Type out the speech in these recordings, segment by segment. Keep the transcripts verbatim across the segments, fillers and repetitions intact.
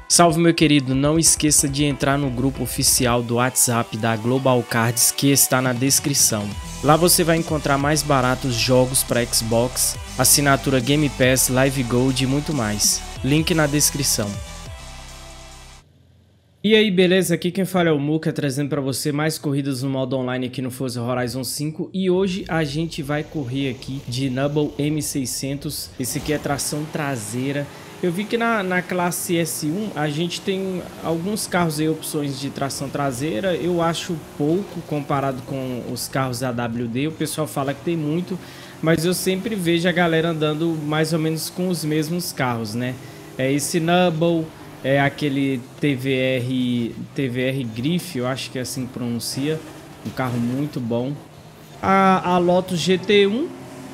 Salve, meu querido, não esqueça de entrar no grupo oficial do WhatsApp da Global Cards que está na descrição. Lá você vai encontrar mais baratos jogos para Xbox, assinatura Game Pass, Live Gold e muito mais. Link na descrição. E aí, beleza? Aqui quem fala é o Muka, trazendo para você mais corridas no modo online aqui no Forza Horizon cinco. E hoje a gente vai correr aqui de Nubble M seiscentos, esse aqui é tração traseira. Eu vi que na, na classe S um a gente tem alguns carros aí, opções de tração traseira. Eu acho pouco comparado com os carros A W D. O pessoal fala que tem muito, mas eu sempre vejo a galera andando mais ou menos com os mesmos carros, né? É esse Nubble, é aquele T V R, T V R Griff, eu acho que é assim que pronuncia. Um carro muito bom. A, a Lotus G T um.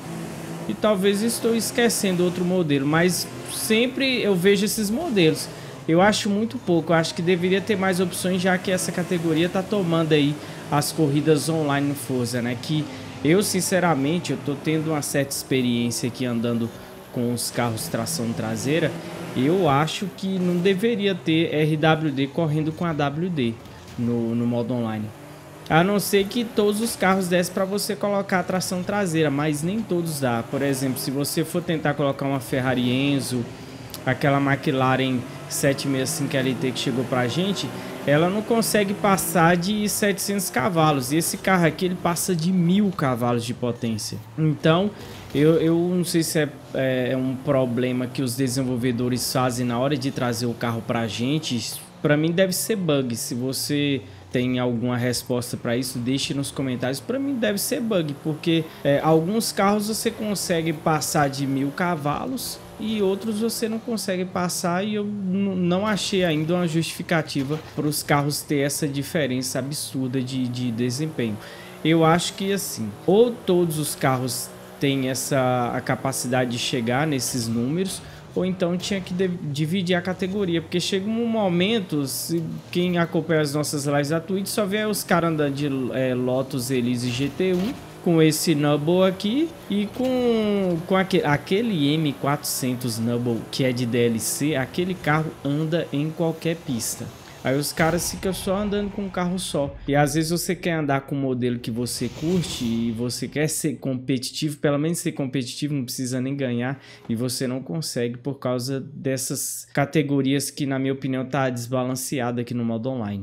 E talvez estou esquecendo outro modelo, mas sempre eu vejo esses modelos. Eu acho muito pouco, eu acho que deveria ter mais opções, já que essa categoria está tomando aí as corridas online no Forza, né? Que eu, sinceramente, eu tô tendo uma certa experiência aqui andando com os carros tração traseira. Eu acho que não deveria ter R W D correndo com A W D no, no modo online. A não ser que todos os carros dessem para você colocar a tração traseira, mas nem todos dá. Por exemplo, se você for tentar colocar uma Ferrari Enzo, aquela McLaren sete seis cinco L T que chegou pra gente, ela não consegue passar de setecentos cavalos. E esse carro aqui, ele passa de mil cavalos de potência. Então, eu, eu não sei se é, é, é um problema que os desenvolvedores fazem na hora de trazer o carro pra gente. Pra mim deve ser bug. Se você tem alguma resposta para isso, deixe nos comentários. Para mim deve ser bug, porque é, alguns carros você consegue passar de mil cavalos e outros você não consegue passar, e eu não achei ainda uma justificativa para os carros ter essa diferença absurda de, de desempenho. Eu acho que assim, ou todos os carros têm essa a capacidade de chegar nesses números, ou então tinha que dividir a categoria, porque chega um momento, se quem acompanha as nossas lives da Twitch só vê os caras andando de é, Lotus Elise G T um, com esse Nubble aqui e com, com aquele, aquele M quatrocentos Nubble que é de D L C, aquele carro anda em qualquer pista. Aí os caras ficam só andando com um carro só. E às vezes você quer andar com um modelo que você curte e você quer ser competitivo, pelo menos ser competitivo, não precisa nem ganhar, e você não consegue por causa dessas categorias que, na minha opinião, tá desbalanceada aqui no modo online.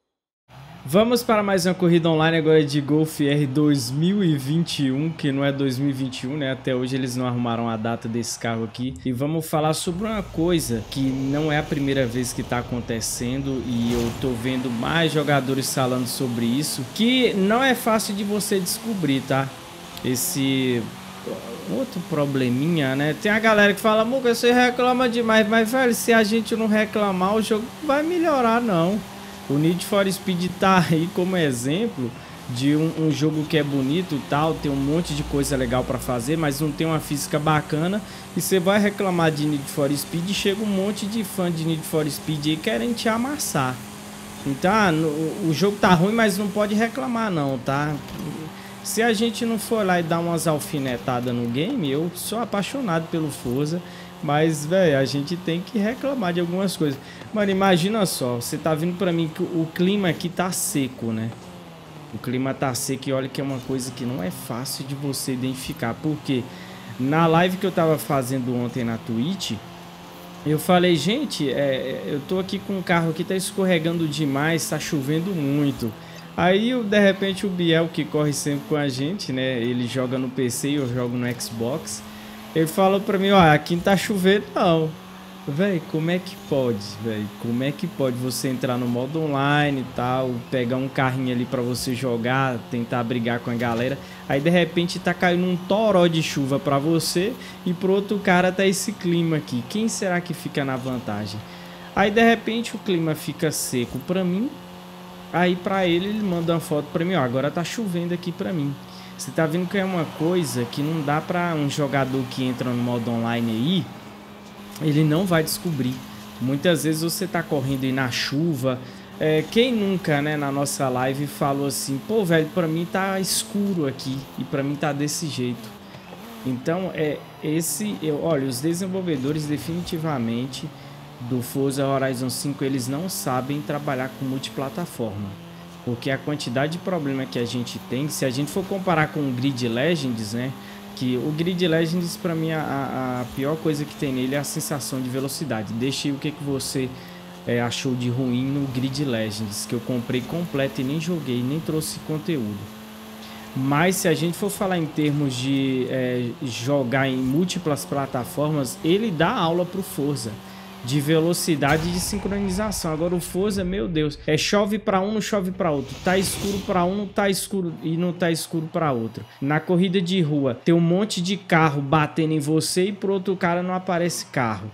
Vamos para mais uma corrida online agora de Golf R dois mil e vinte e um, que não é dois mil e vinte e um, né? Até hoje eles não arrumaram a data desse carro aqui. E vamos falar sobre uma coisa que não é a primeira vez que está acontecendo, e eu tô vendo mais jogadores falando sobre isso, que não é fácil de você descobrir, tá? Esse outro probleminha, né? Tem a galera que fala, Muka, você reclama demais, mas velho, se a gente não reclamar, o jogo não vai melhorar, não. O Need for Speed tá aí como exemplo de um, um jogo que é bonito e tal, tem um monte de coisa legal para fazer, mas não tem uma física bacana, e você vai reclamar de Need for Speed e chega um monte de fã de Need for Speed aí querendo te amassar. Então, ah, no, o jogo tá ruim, mas não pode reclamar não, tá? Se a gente não for lá e dar umas alfinetadas no game, eu sou apaixonado pelo Forza, mas, velho, a gente tem que reclamar de algumas coisas. Mano, imagina só, você tá vindo pra mim que o clima aqui tá seco, né? O clima tá seco, e olha que é uma coisa que não é fácil de você identificar. Porque na live que eu tava fazendo ontem na Twitch, eu falei, gente, é, eu tô aqui com um carro que tá escorregando demais, tá chovendo muito. Aí, de repente, o Biel, que corre sempre com a gente, né? Ele joga no P C e eu jogo no Xbox. Ele falou pra mim, ó, aqui não tá chovendo não. Véi, como é que pode, véi? Como é que pode você entrar no modo online e tal, pegar um carrinho ali pra você jogar, tentar brigar com a galera, aí de repente tá caindo um toró de chuva pra você, e pro outro cara tá esse clima aqui. Quem será que fica na vantagem? Aí de repente o clima fica seco pra mim, aí pra ele ele manda uma foto pra mim, ó, agora tá chovendo aqui pra mim. Você tá vendo que é uma coisa que não dá pra um jogador que entra no modo online aí, ele não vai descobrir. Muitas vezes você tá correndo aí na chuva. É, quem nunca, né, na nossa live falou assim, pô, velho, pra mim tá escuro aqui e pra mim tá desse jeito. Então, é esse, eu, olha, os desenvolvedores definitivamente do Forza Horizon cinco, eles não sabem trabalhar com multiplataforma. Porque a quantidade de problema que a gente tem, se a gente for comparar com o Grid Legends, né? Que o Grid Legends, para mim, a, a pior coisa que tem nele é a sensação de velocidade. Deixa aí o que, que você é, achou de ruim no Grid Legends, que eu comprei completo e nem joguei, nem trouxe conteúdo. Mas se a gente for falar em termos de é, jogar em múltiplas plataformas, ele dá aula pro Forza de velocidade e de sincronização. Agora o Forza, meu Deus, é chove para um, não chove para outro, tá escuro para um, não tá escuro e não tá escuro para outro. Na corrida de rua tem um monte de carro batendo em você e pro outro cara não aparece carro.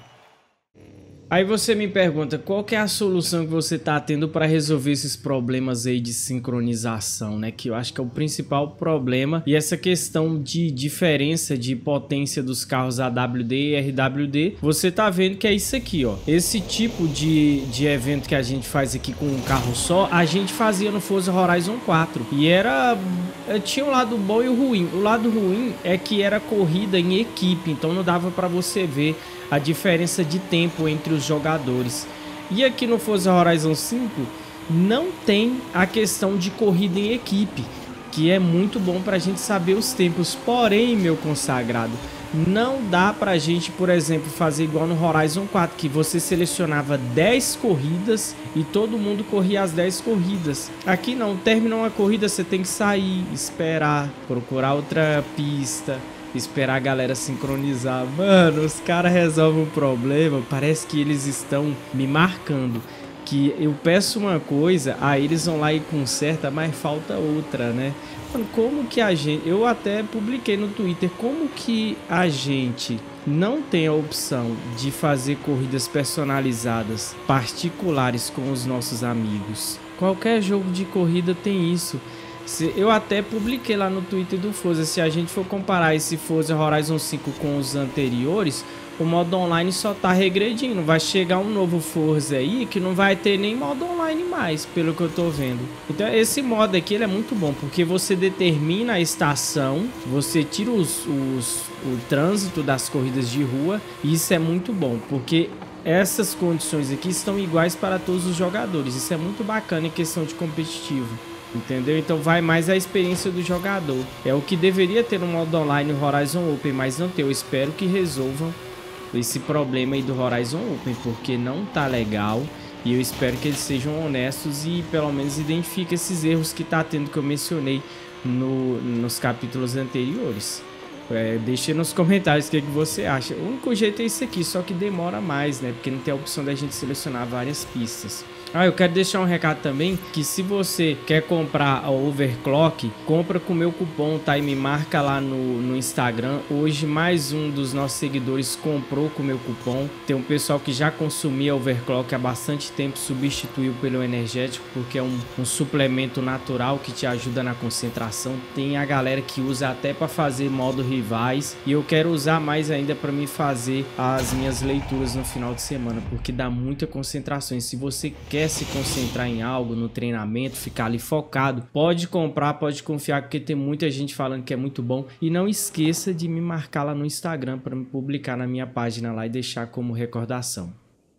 Aí você me pergunta, qual que é a solução que você tá tendo para resolver esses problemas aí de sincronização, né? Que eu acho que é o principal problema. E essa questão de diferença de potência dos carros A W D e R W D, você tá vendo que é isso aqui, ó. Esse tipo de, de evento que a gente faz aqui com um carro só, a gente fazia no Forza Horizon quatro. E era... tinha um lado bom e o ruim. O lado ruim é que era corrida em equipe, então não dava para você ver a diferença de tempo entre os jogadores. E aqui no Forza Horizon cinco não tem a questão de corrida em equipe, que é muito bom para a gente saber os tempos. Porém, meu consagrado, não dá para a gente, por exemplo, fazer igual no Horizon quatro, que você selecionava dez corridas e todo mundo corria as dez corridas. Aqui não, terminou uma corrida, você tem que sair, esperar, procurar outra pista, esperar a galera sincronizar. Mano, os caras resolvem o problema, parece que eles estão me marcando, que eu peço uma coisa, aí eles vão lá e conserta, mas falta outra, né? Mano, como que a gente... eu até publiquei no Twitter, como que a gente não tem a opção de fazer corridas personalizadas, particulares com os nossos amigos? Qualquer jogo de corrida tem isso. Eu até publiquei lá no Twitter do Forza, se a gente for comparar esse Forza Horizon cinco com os anteriores, o modo online só tá regredindo. Vai chegar um novo Forza aí que não vai ter nem modo online mais, pelo que eu tô vendo. Então esse modo aqui ele é muito bom, porque você determina a estação, você tira os, os, o trânsito das corridas de rua, e isso é muito bom, porque essas condições aqui estão iguais para todos os jogadores. Isso é muito bacana em questão de competitivo. Entendeu? Então vai mais a experiência do jogador. É o que deveria ter no modo online no Horizon Open, mas não tem. Eu espero que resolvam esse problema aí do Horizon Open, porque não tá legal. E eu espero que eles sejam honestos e pelo menos identifiquem esses erros que tá tendo, que eu mencionei no, nos capítulos anteriores. É, deixe nos comentários o que, que você acha. O único jeito é isso aqui, só que demora mais, né? Porque não tem a opção da gente selecionar várias pistas. Ah, eu quero deixar um recado também, que se você quer comprar a Overclock, compra com o meu cupom, tá? E me marca lá no, no Instagram. Hoje mais um dos nossos seguidores comprou com o meu cupom. Tem um pessoal que já consumia Overclock há bastante tempo, substituiu pelo energético, porque é um, um suplemento natural que te ajuda na concentração. Tem a galera que usa até para fazer modo rivais, e eu quero usar mais ainda para me fazer as minhas leituras no final de semana, porque dá muita concentração. E se você quer se concentrar em algo, no treinamento, ficar ali focado, pode comprar, pode confiar, porque tem muita gente falando que é muito bom. E não esqueça de me marcar lá no Instagram para me publicar na minha página lá e deixar como recordação.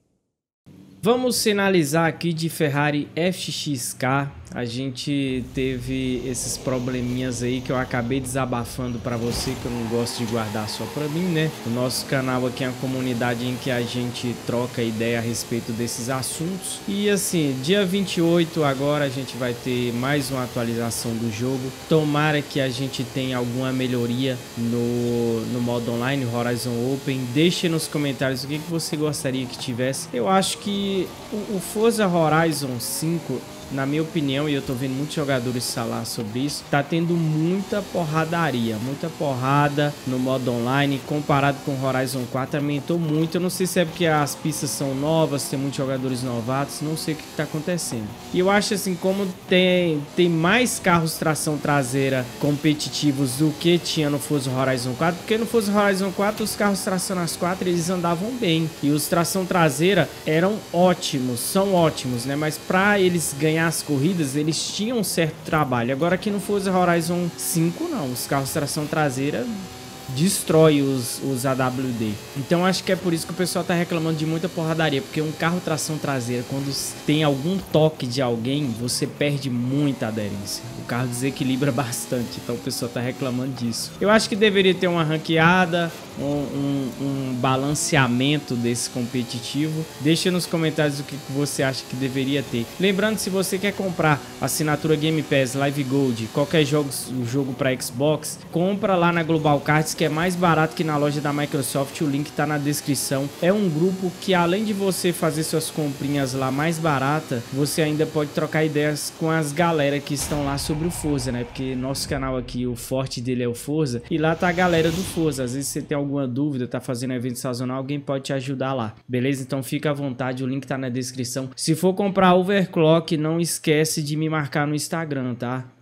Vamos finalizar aqui de Ferrari F X K. A gente teve esses probleminhas aí que eu acabei desabafando para você, que eu não gosto de guardar só para mim, né? O nosso canal aqui é uma comunidade em que a gente troca ideia a respeito desses assuntos. E assim, dia vinte e oito agora a gente vai ter mais uma atualização do jogo. Tomara que a gente tenha alguma melhoria no, no modo online, Horizon Open. Deixe nos comentários o que, que você gostaria que tivesse. Eu acho que o, o Forza Horizon cinco, na minha opinião, e eu tô vendo muitos jogadores falar sobre isso, tá tendo muita porradaria, muita porrada no modo online, comparado com o Horizon quatro, aumentou muito. Eu não sei se é porque as pistas são novas, tem muitos jogadores novatos, não sei o que tá acontecendo. E eu acho assim, como tem, tem mais carros tração traseira competitivos do que tinha no Forza Horizon quatro, porque no Forza Horizon quatro os carros tração nas quatro, eles andavam bem, e os tração traseira eram ótimos, são ótimos, né? Mas pra eles ganhar as corridas, eles tinham um certo trabalho. Agora aqui no Forza Horizon cinco não, os carros tração traseira destrói os, os A W D. Então acho que é por isso que o pessoal tá reclamando de muita porradaria, porque um carro tração traseira, quando tem algum toque de alguém, você perde muita aderência. O carro desequilibra bastante, então o pessoal tá reclamando disso. Eu acho que deveria ter uma ranqueada, um, um, um balanceamento desse competitivo. Deixa nos comentários o que você acha que deveria ter. Lembrando, se você quer comprar assinatura Game Pass, Live Gold, qualquer jogo, jogo para Xbox, compra lá na Global Cards, que é mais barato que na loja da Microsoft. O link tá na descrição. É um grupo que, além de você fazer suas comprinhas lá mais barata, você ainda pode trocar ideias com as galera que estão lá sobre o Forza, né? Porque nosso canal aqui, o forte dele é o Forza, e lá tá a galera do Forza. Às vezes você tem alguma dúvida, tá fazendo evento sazonal, alguém pode te ajudar lá, beleza? Então fica à vontade, o link tá na descrição. Se for comprar Overclock, não esquece de me marcar no Instagram, tá?